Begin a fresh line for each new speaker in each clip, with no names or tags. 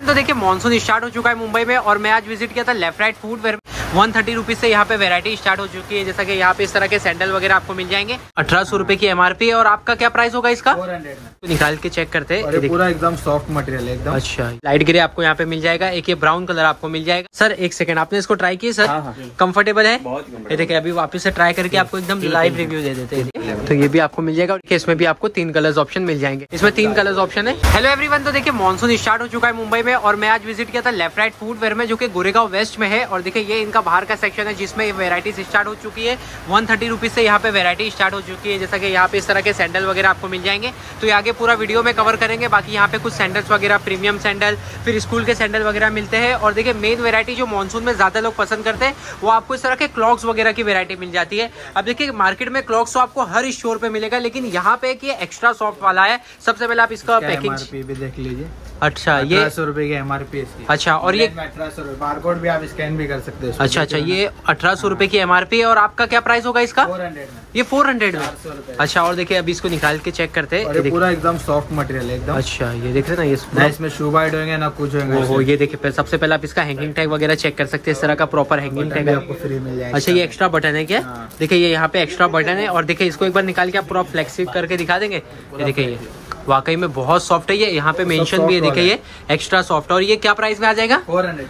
तो देखिए monsoon start हो चुका है मुंबई में और मैं आज विजिट किया था लेफ्ट राइट फुटवेयर। 130 रुपीज से यहाँ पे वैरायटी स्टार्ट हो चुकी है। जैसा कि यहाँ पे इस तरह के सैंडल वगैरह आपको मिल जाएंगे। 1800 रुपए की MRP है। और आपका क्या प्राइस होगा इसका?
400 में।
तो निकाल के चेक करते हैं।
पूरा एकदम सॉफ्ट मटेरियल है एकदम।
अच्छा, लाइट ग्रे आपको यहाँ पे मिल जाएगा। एक ये ब्राउन कलर आपको मिल जाएगा। सर एक सेकंड, आपने इसको ट्राई किया सर? कंफर्टेबल है? ये देखिए अभी वापस से ट्राई करके आपको एकदम लाइव रिव्यू दे देते हैं। तो ये भी आपको मिल जाएगा। और इसमें भी आपको 3 कलर्स ऑप्शन मिल जाएंगे। इसमें 3 कलर्स ऑप्शन है। हेलो एवरीवन, तो देखिए मानसून स्टार्ट हो चुका है मुंबई में और मैं आज विजिट किया था लेफ्ट राइट फुटवेयर में, जो कि गोरेगांव वेस्ट में है। और देखिए ये इनका बाहर का सेक्शन है जिसमें वेराइटीज स्टार्ट हो चुकी है। 130 रुपीज से यहाँ पे वेरायटी स्टार्ट हो चुकी है। जैसा कि यहाँ पे इस तरह के सैंडल वगैरह आपको मिल जाएंगे। तो ये आगे पूरा वीडियो में कवर करेंगे। बाकी यहाँ पे कुछ सैंडल्स वगैरह, प्रीमियम सैंडल, फिर स्कूल के सैंडल वगैरह मिलते हैं। और देखिए मेन वेरायटी जो मानसून में ज्यादा लोग पसंद करते हैं वो आपको इस तरह के क्लॉक्स वगैरह की वेरायटी मिल जाती है। अब देखिए मार्केट में क्लॉक्स तो आपको हर स्टोर पे मिलेगा, लेकिन यहाँ पे एक ये एक्स्ट्रा सॉफ्ट वाला है। सबसे पहले आप इसका पैकेज
भी देख लीजिए।
अच्छा, ये
1800 रुपए की MRP इसकी।
अच्छा, और ये
1800 रुपए, बारकोड भी आप स्कैन भी कर सकते हो।
अच्छा, ये 1800 रुपए की MRP है। और आपका क्या प्राइस होगा इसका?
400 में।
ये 400 में।
400 रुपए।
अच्छा, और देखिए अभी इसको निकाल के चेक करते हैं।
पूरा एकदम सॉफ्ट मटेरियल है एकदम।
अच्छा, ये देख रहे हैं ना,
ये इसमें शू बाइट होंगे ना कुछ होंगे।
ओहो, ये देखिए सबसे पहले आप इसका हैंगिंग टैग वगैरह चेक कर सकते हैं। इस तरह का प्रॉपर हैंगिंग टैग
आपको फ्री मिल जाएगा।
अच्छा, ये एक्स्ट्रा बटन है क्या? देखिए ये यहाँ पे एक्स्ट्रा बटन है। और देखिए इसको एक बार निकाल के आप पूरा फ्लेक्सिबल करके दिखा देंगे। ये देखिए ये वाकई में बहुत सॉफ्ट है। ये यहाँ पे मेंशन भी है, देखिए ये एक्स्ट्रा सॉफ्ट। और ये क्या प्राइस में आ जाएगा?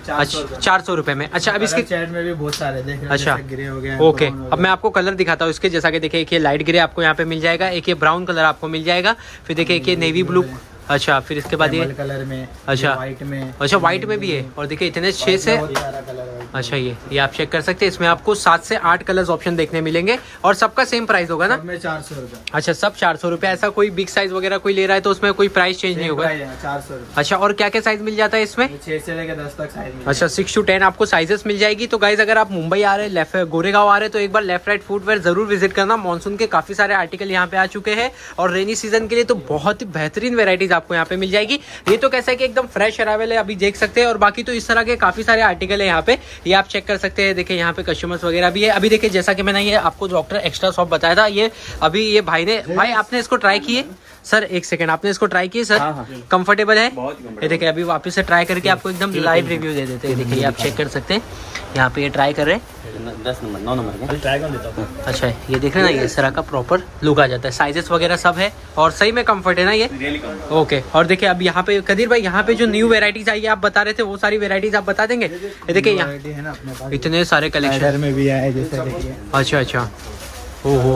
400 रुपए में। अच्छा, अब इसके
चैट में भी बहुत सारे देख रहे हैं।
अच्छा,
ग्रे हो गया,
ओके। अब मैं आपको कलर दिखाता हूँ इसके। जैसा कि देखिए एक ये लाइट ग्रे आपको यहाँ पे मिल जाएगा। एक ये ब्राउन कलर आपको मिल जाएगा। फिर देखिए एक ये नेवी ब्लू। अच्छा, फिर इसके बाद ये
कलर में।
अच्छा,
व्हाइट में।
अच्छा, व्हाइट में भी है। और देखिए इतने 6 से अच्छा, ये आप चेक कर सकते हैं। इसमें आपको 7 से 8 कलर्स ऑप्शन देखने मिलेंगे। और सबका सेम प्राइस होगा ना?
400 रुपए।
अच्छा, सब 400 रुपए। ऐसा कोई बिग साइज वगैरह कोई ले रहा है तो उसमें कोई प्राइस चेंज नहीं होगा?
400 रुपए।
अच्छा, और क्या क्या साइज मिल जाता है इसमें?
6 से लेकर 10 तक साइज।
अच्छा, 6 to 10 आपको साइजेस मिल जाएगी। तो गाइज अगर आप मुंबई आ रहे हैं, गोरेगांव आ रहे हैं, तो एक बार लेफ्ट राइट फुटवेयर जरूर विजिट करना। मानसून के काफी सारे आर्टिकल यहाँ पे आ चुके हैं। और रेनी सीजन के लिए तो बहुत ही बेहतरीन वेराइटीज आपको यहाँ पे मिल जाएगी। ये तो कैसा है कि एकदम फ्रेश अराइवल है, अभी देख सकते हैं। और बाकी तो इस तरह के काफी सारे आर्टिकल है यहाँ पे, ये आप चेक कर सकते हैं। देखिए यहाँ पे कस्टमर्स वगैरह भी है। अभी देखिए जैसा कि मैंने ये आपको डॉक्टर एक्स्ट्रा सॉफ्ट बताया था, ये अभी ये भाई आपने इसको ट्राई किए? सर एक सेकंड, आपने इसको ट्राई किए सर? कंफर्टेबल है? ये देखिए अभी वापस से ट्राई करके आपको एकदम लाइव रिव्यू दे देते हैं। देखिए ये आप चेक कर सकते हैं। यहाँ पे ये ट्राई कर रहे हैं।
10 नंबर 9 नंबर ट्राई कर देता हूँ।
अच्छा, ये देख रहे हैं ना, ये इस तरह का प्रॉपर लुक आ जाता है। साइजेस वगैरह सब है और सही में कंफर्ट है ना ये? ओके। और देखिए अब यहाँ पे कदीर भाई, यहाँ पे जो न्यू वेराइटीज आई है आप बता रहे थे, वो सारी वेराइटीज आप बता देंगे? ये देखिए यहाँ इतने सारे कलेक्शन
में भी आए जैसे देखिए।
अच्छा, ओहो,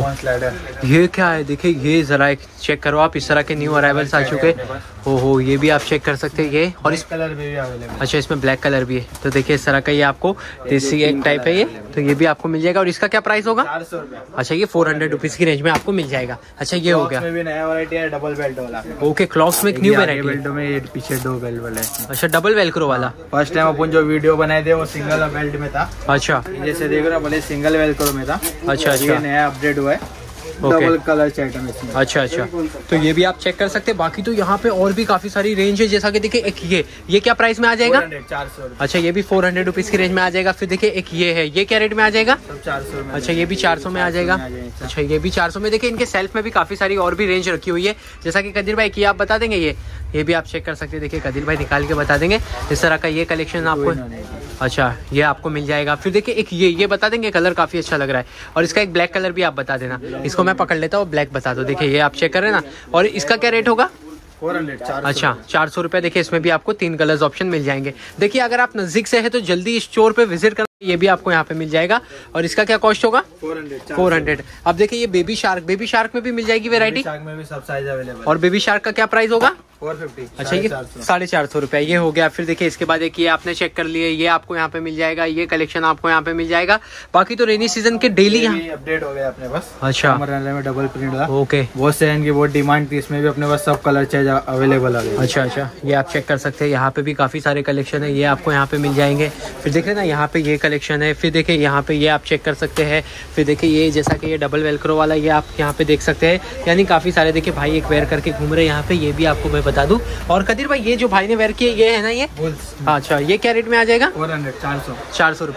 ये क्या है? देखिए ये जरा एक चेक करो आप। इस तरह के न्यू अराइवल्स आ चुके हैं। ओहो, ये भी आप चेक कर सकते हैं। ये और इस
कलर में भी अवेलेबल।
अच्छा, इसमें ब्लैक कलर भी है। तो देखिए इस तरह का ये आपको देसी एक टाइप है ये, तो ये भी आपको मिल जाएगा। और इसका क्या प्राइस होगा?
400 रुपए।
अच्छा, ये 400 रुपीज की रेंज में आपको मिल जाएगा। अच्छा, ये हो गया।
इसमें भी नया वैरायटी है, डबल बेल्ट वाला।
ओके, क्लॉक्स में एक न्यू वैरायटी
बेल्ट में ये पीछे 2 बेल्ट वाला है।
अच्छा, डबल वेलक्रो वाला।
फर्स्ट टाइम अपन जो वीडियो बनाए थे वो सिंगल बेल्ट में था।
अच्छा,
जैसे देख रहे हो पहले सिंगल वेलक्रो में था।
अच्छा,
ये नया अपडेट हुआ है। डबल कलर चैट में।
अच्छा, तो ये भी आप चेक कर सकते हैं। बाकी तो यहाँ पे और भी काफी सारी रेंज है। जैसा कि देखिए एक ये क्या प्राइस में आ जाएगा?
400।
अच्छा, ये भी 400 रुपीज की रेंज में आ जाएगा। फिर देखिए एक ये है, ये क्या रेट में आ जाएगा?
400 में।
अच्छा, ये भी 400 में आ जाएगा। अच्छा, ये भी 400 में। देखिए इनके सेल्फ में भी काफी सारी और भी रेंज रखी हुई है। जैसा कि कदीर भाई की आप बता देंगे, ये भी आप चेक कर सकते हैं। देखिए कदीर भाई निकाल के बता देंगे। इस तरह का ये कलेक्शन आपको, अच्छा, ये आपको मिल जाएगा। फिर देखिए एक ये बता देंगे, कलर काफी अच्छा लग रहा है। और इसका एक ब्लैक कलर भी आप बता देना। इसको मैं पकड़ लेता हूँ, ब्लैक बता दो। देखिए ये आप चेक कर रहे हैं ना। और इसका क्या रेट होगा?
400।
अच्छा, 400 रुपए। देखिए इसमें भी आपको 3 कलर्स ऑप्शन मिल जाएंगे। देखिए अगर आप नजदीक से है तो जल्दी स्टोर पे विजिट करना, ये भी आपको यहाँ पे मिल जाएगा। और इसका क्या कॉस्ट होगा? 400। अब देखिए ये बेबी शार्क में भी मिल जाएगी वेरायटी।
में भी सब साइज अवेलेबल।
और बेबी शार्क का क्या प्राइस होगा?
450।
अच्छा, ये 450 रुपए ये हो गया। फिर देखिए इसके बाद एक ये आपने चेक कर लिए, ये आपको यहाँ पे मिल जाएगा। ये कलेक्शन आपको यहाँ पे मिल जाएगा। बाकी तो रेनी सीजन के डेली यहाँ
अपडेट हो गया अपने पास।
अच्छा,
में डबल प्रिंट था।
ओके,
बहुत से इनकी बहुत डिमांड थी। इसमें भी अपने पास सब कलर चाहिए अवेलेबल है।
अच्छा, ये आप चेक कर सकते हैं। यहाँ पे भी काफी सारे कलेक्शन है, ये आपको यहाँ पे मिल जाएंगे। फिर देखिए ना यहाँ पे ये कलेक्शन है। फिर देखिए यहाँ पे ये आप चेक कर सकते हैं। फिर देखिए ये जैसा कि ये डबल वेलक्रो वाला, ये आप यहाँ पे देख सकते हैं। यानी काफी सारे देखिए भाई एक वेयर करके घूम रहे हैं यहाँ पे। ये भी आपको मैं बता दूं। और कदीर भाई ये जो भाई ने वेयर किया ये है ना, ये अच्छा, ये क्या रेट में आ जाएगा?
400।
400 रुपए में।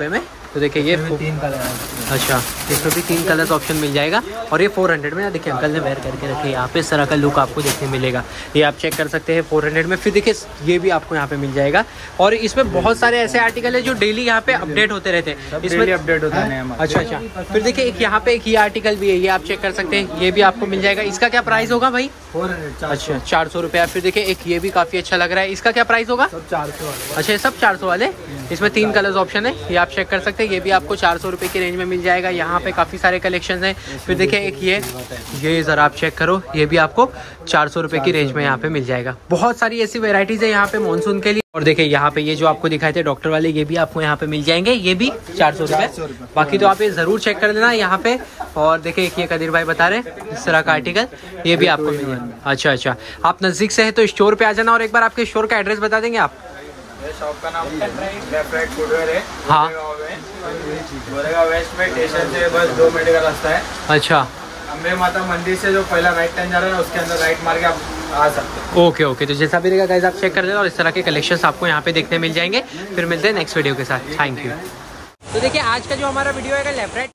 तो देखिए ये
3 कलर है।
अच्छा, इसमें भी 3 कलर्स ऑप्शन मिल जाएगा। और ये 400 में ना, देखिए अंकल ने वेयर करके रखे यहाँ पे, इस तरह का लुक आपको देखने मिलेगा। ये आप चेक कर सकते हैं 400 में। फिर देखिए ये भी आपको यहाँ पे मिल जाएगा। और इसमें बहुत सारे ऐसे आर्टिकल है जो डेली यहाँ पे अपडेट होते रहते हैं, इसमें
अपडेट होता है।
अच्छा अच्छा। फिर देखिए एक यहाँ पे एक ये आर्टिकल भी है, ये आप चेक कर सकते हैं, ये भी आपको मिल जाएगा। इसका क्या प्राइस होगा भाई?
400।
अच्छा 400 रुपया। फिर देखिए एक ये भी काफ़ी अच्छा लग रहा है, इसका क्या प्राइस होगा?
सब 400 वाले।
अच्छा ये सब 400 वाले। इसमें 3 कलर्स ऑप्शन है, ये आप चेक कर सकते हैं। ये भी आपको 400 रुपये की रेंज में मिल जाएगा। यहाँ पे काफ़ी सारे कलेक्शन हैं। फिर देखिए एक ये ज़रा आप चेक करो, ये भी आपको 400 रुपये की रेंज में यहाँ पे मिल जाएगा। बहुत सारी ऐसी वेराइटीज़ है यहाँ पे मानसून के लिए। और देखिए यहाँ पे ये जो आपको दिखाए थे डॉक्टर वाले, ये भी आपको यहाँ पे मिल जाएंगे, ये भी 400 रुपये। बाकी तो आप ये ज़रूर चेक कर लेना यहाँ पे। और देखिए एक ये कदीर भाई बता रहे हैं इस तरह का आर्टिकल, ये भी आपको मिल जाएगा। अच्छा अच्छा, आप नज़दीक से है तो स्टोर पे आ जाना। और एक बार आपके स्टोर का एड्रेस बता देंगे आप?
शॉप का नाम लेफ्ट राइट फुटवेयर है।
हाँ,
गोरेगांव वेस्ट में स्टेशन से बस 2 मिनट का रास्ता है।
अच्छा,
अम्बे माता मंदिर से जो पहला राइट टर्न जा रहा है ना, उसके अंदर राइट मार के आप आ सकते हैं।
Okay okay. तो जैसा भी रहेगा गाइस आप चेक कर लेना। और इस तरह के कलेक्शंस आपको यहाँ पे देखने मिल जाएंगे। फिर मिलते हैं नेक्स्ट वीडियो के साथ। Thank you. तो देखिए आज का जो हमारा वीडियो है लेफ्ट राइट